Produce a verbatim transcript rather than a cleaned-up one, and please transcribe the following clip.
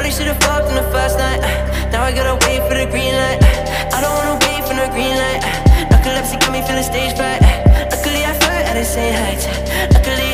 Shorty should've fucked on the first night. Now I gotta wait for the green light. I don't wanna wait for no green light. Narcolepsy got me feeling stage fright. Luckily I flirt at the same height. Luckily